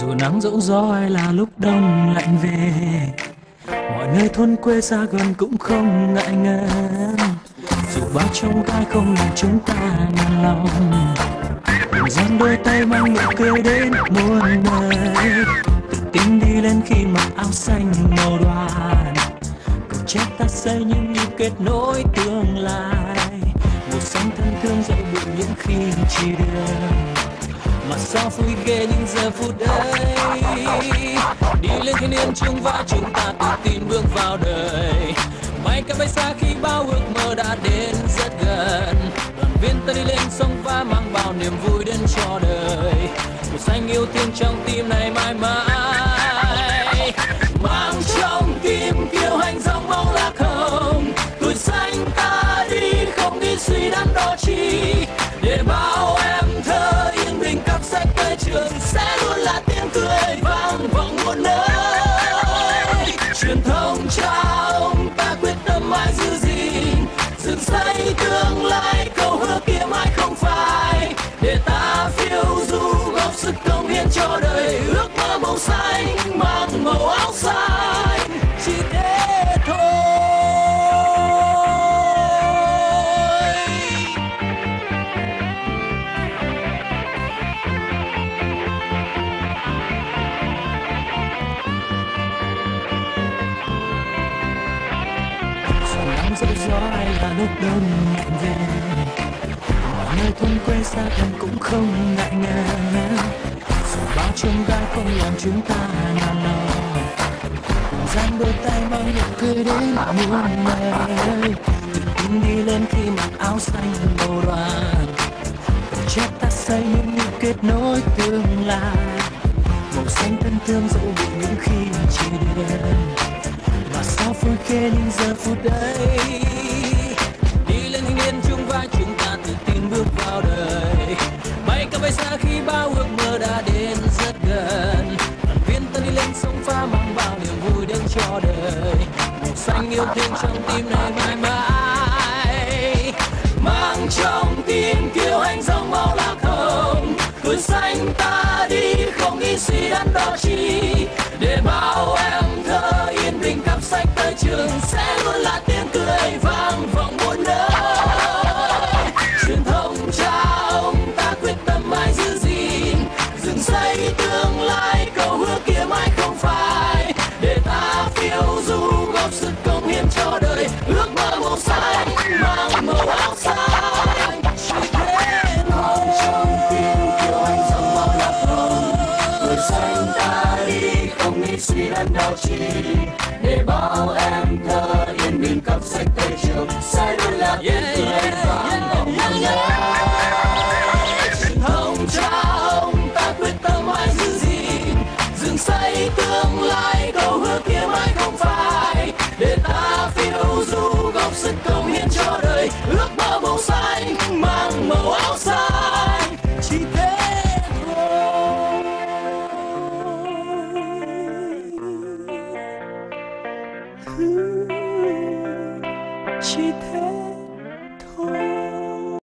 Dù nắng dẫu gió hay là lúc đông lạnh về, mọi nơi thôn quê xa gần cũng không ngại ngần. Dù bao trông gai không làm chúng ta nản lòng, đừng dang đôi tay mang nụ cười đến muôn nơi. Tự tin đi lên khi mặc áo xanh màu đoàn, cầu chết ta xây những nhịp kết nối tương lai. Màu xanh thân thương dẫu buồn những khi chỉ đường, mà sao vui ghê những giờ phút ấy. Đi lên thiên niên chung vai chúng ta tự tin bước vào đời, bay cả bay xa khi bao ước mơ đã đến rất gần. Đoàn viên ta đi lên sông pha mang bao niềm vui đến cho đời, màu xanh yêu thương trong tim này mãi mãi. Mang trong tim kiêu hãnh dòng máu lạc hồng, tuổi xanh ta đi không nghĩ suy đắn đo chi, để bao em thơ yên bình cặp sách tới trường sẽ luôn là tiếng cười vang vọng muôn nơi. Truyền thống cha ông ta quyết tâm mãi giữ gìn, dựng xây tương lai câu hứa kia mãi không phai, để ta phiêu du góp sức cống hiến cho đời ước mơ màu xanh mang màu áo xanh chỉ thế thôi. Nắng dẫu gió hay là lúc đông lạnh về, mọi nơi thôn quê xa gần cũng không ngại ngần. Dù bao chông gai không làm chúng ta nản lòng, cùng dang đôi tay mang nụ cười đến muôn nơi. Tự tin đi lên khi mặc áo xanh màu đoàn, cầu chết ta xây những nhịp kết nối tương lai. Màu xanh thân thương dẫu buồn những khi chỉ đường, mà sao phơi khê những giờ phút ấy. Đi lên thanh niên chung vai chúng ta tự tin bước vào đời, bay cả bay xa khi bao ước mơ đã đến rất gần. Đoàn viên ta đi lên sông pha mang bao niềm vui đến cho đời, màu xanh yêu thương trong tim này mãi mãi. Mang trong tim kiêu hãnh dòng máu lạc hồng, tuổi xanh ta đi không nghĩ suy đắn đo chi, để bao em thơ yên bình cặp sách tới trường sẽ luôn là tiếng cười vang vọng muôn nơi. Truyền thống cha ông ta quyết tâm mãi giữ gìn, dựng xây tương lai câu hứa kia mãi không phai, để ta phiêu du góp sức cống hiến cho đời ước mơ màu xanh mang màu áo xanh chỉ thế thôi. Trong tim kiêu hãnh dòng máu lạc hồng, tuổi xanh ta đi không nghĩ suy đắn đo chi, để bao em thơ yên bình cặp sách tới trường sẽ luôn là tiếng cười